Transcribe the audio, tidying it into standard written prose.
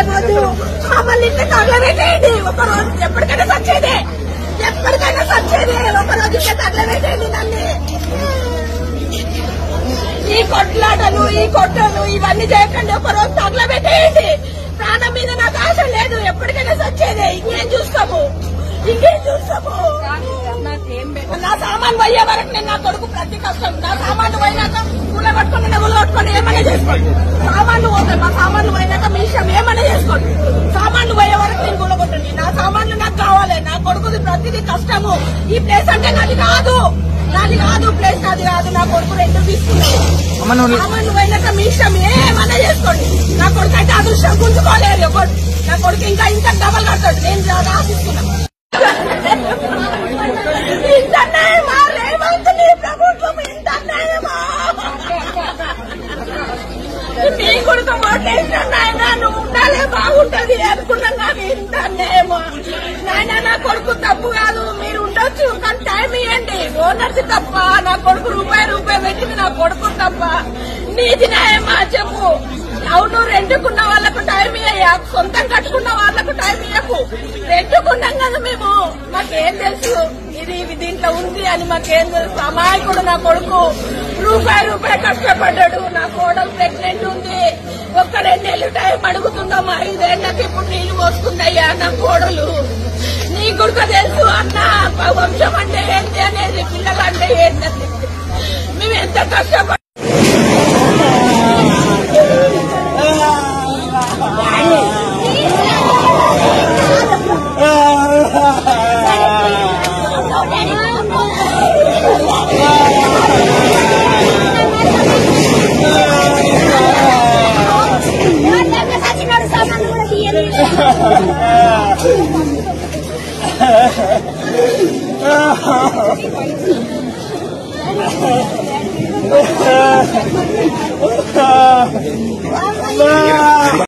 వద్దు మమ్మల్ని ఇంట్లో తగలబెట్టేయండి. ఒకరోజు ఎప్పటికైనా సచ్చేదే, ఎప్పటికైనా సచ్చేదే. ఒకరోజు ఇంట్లో తగలబెట్టేయండి నన్ను. ఈ కొట్లాటలు, ఈ కొట్టలు ఇవన్నీ చేయకండి. ఒకరోజు తగలబెట్టేయండి. ప్రాణం మీద నాకు ఆశ లేదు. ఎప్పటికైనా సచ్చేదే. ఇంకేం చూస్తాము, ఇంకేం చూస్తాము. నా సామాన్లు పోయే వరకు నేను నా కొడుకు ప్రతి కష్టం. నా సామాన్లు పోయినాక కూల పట్టుకుని నవ్వులు కొట్టుకొని ఏమైనా చేసుకోండి. సామాన్లు పోతాయి, మా సామాన్లు పోయినాక మీ ఇష్టం ఏమైనా చేసుకోండి. సామాన్లు పోయే వరకు నేను కూల కొట్టండి. నా సామాన్లు నాకు కావాలి. నా కొడుకుది ప్రతిదీ కష్టము. ఈ ప్లేస్ అంటే నాది కాదు, నాది కాదు. ప్లేస్ నాది కాదు. నా కొడుకు రెండు తీసుకున్నాను. సామాన్లు పోయినాక మీ ఇష్టం ఏమైనా చేసుకోండి. నా కొడుకు అయితే అదృష్టం గుంజుకోలేరు ఎవరు. నా కొడుకు ఇంకా ఇంకా డబల్ కడతాడు. నేను రాసిస్తున్నాను. ఇంత అన్యాయమా రేవంత్ నీ ప్రభుత్వం? ఇంత అన్యాయమా? నీ కొడుకు ఓటేసిన నాయన నువ్వు ఉండాలే బాగుంటది అనుకున్నాం. కానీ ఇంత అన్యాయమా నాయన? నా కొడుకు తప్పు కాదు, మీరు ఉండొచ్చు కానీ టైం ఇవ్వండి. ఓనర్స్ తప్ప, నా కొడుకు రూపాయి పెట్టింది నా కొడుకు తప్ప. నీది న్యాయమా చెప్పు? అవును, రెండుకున్న వాళ్ళకు టైం ఇయ్యా, సొంతం కట్టుకున్న వాళ్ళకు టైం ఇయ్యకు. రెండుకున్నాం కదా మేము, మాకేం తెలుసు ఇది దీంట్లో ఉంది అని మాకేం తెలుసు. అమాయకుడు నా కొడుకు రూపాయి కష్టపడ్డాడు. నా కోడలు ప్రెగ్నెంట్ ఉంది. ఒక్క 2 నెలలు టైం అడుగుతుందమ్మా. 5 ఏళ్ళకి ఇప్పుడు నీళ్లు పోసుకుందయ్యా నా కోడలు. నీ కొడుకు తెలుసు అన్న వంశం అంటే ఏంటి అనేది, పిల్లలు అంటే ఏంటని. మేము ఎంత కష్టపడి